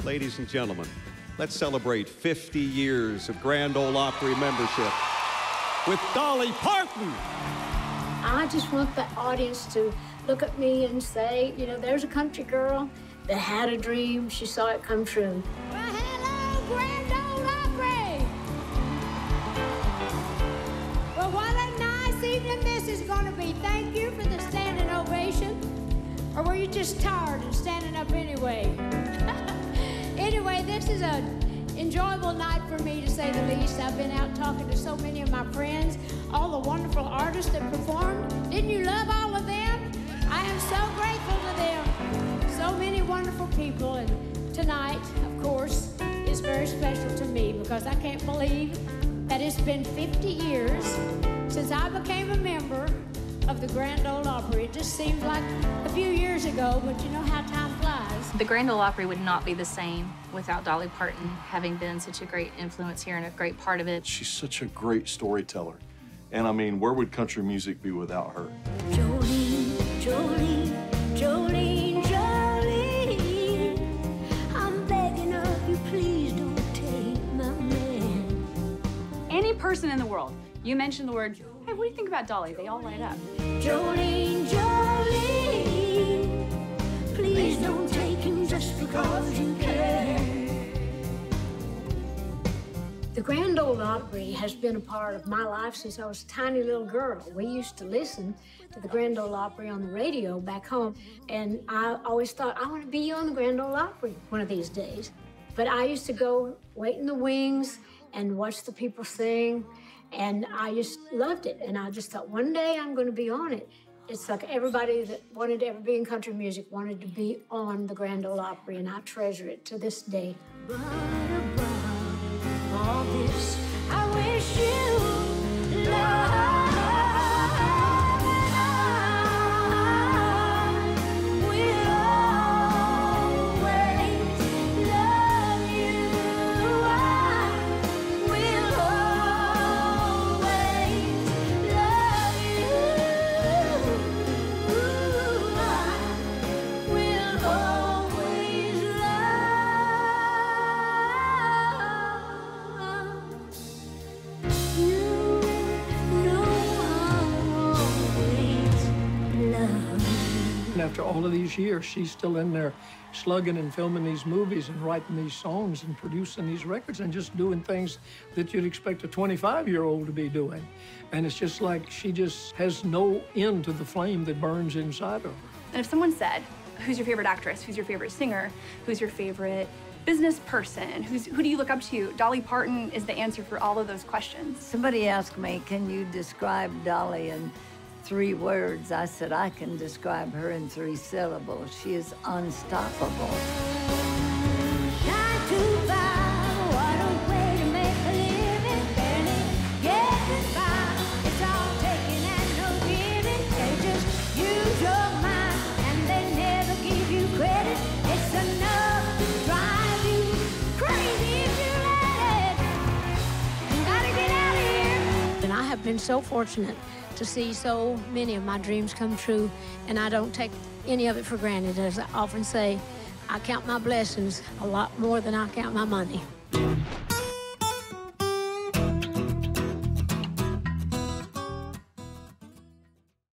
Ladies and gentlemen, let's celebrate 50 years of Grand Ole Opry membership with Dolly Parton. I just want the audience to look at me and say, you know, there's a country girl that had a dream. She saw it come true. Well, hello, Grand Ole Opry. Well, what a nice evening this is going to be. Thank you for the standing ovation. Or were you just tired and standing up anyway? Anyway, this is an enjoyable night for me, to say the least. I've been out talking to so many of my friends, all the wonderful artists that performed. Didn't you love all of them? I am so grateful to them. So many wonderful people. And tonight, of course, is very special to me because I can't believe that it's been 50 years since I became a member of the Grand Ole Opry. It just seems like a few years ago, but you know how time flies. The Grand Ole Opry would not be the same without Dolly Parton having been such a great influence here and a great part of it. She's such a great storyteller. And I mean, where would country music be without her? Jolene, Jolene, Jolene, Jolene, I'm begging of you, please don't take my man. Any person in the world, you mention the word, hey, what do you think about Dolly? They all light up. Jolene, Jolene, please don't take him just because you care. The Grand Ole Opry has been a part of my life since I was a tiny little girl. We used to listen to the Grand Ole Opry on the radio back home, and I always thought, I want to be on the Grand Ole Opry one of these days. But I used to go wait in the wings and watch the people sing, and I just loved it. And I just thought, one day I'm going to be on it. It's like everybody that wanted to ever be in country music wanted to be on the Grand Ole Opry, and I treasure it to this day. But above all this, I wish you love. After all of these years, she's still in there slugging and filming these movies and writing these songs and producing these records and just doing things that you'd expect a 25-year-old to be doing. And it's just like she just has no end to the flame that burns inside of her. And if someone said, who's your favorite actress? Who's your favorite singer? Who's your favorite business person? Who do you look up to? Dolly Parton is the answer for all of those questions. Somebody asked me, can you describe Dolly in 3 words? I said, I can describe her in 3 syllables. She is unstoppable. 9 to 5, what a way to make a living. Barely getting by. It's all taking and no giving. They just use your mind and they never give you credit. It's enough to drive you crazy if you let it. You gotta get out of here. And I have been so fortunate to see so many of my dreams come true, and I don't take any of it for granted. As I often say, I count my blessings a lot more than I count my money.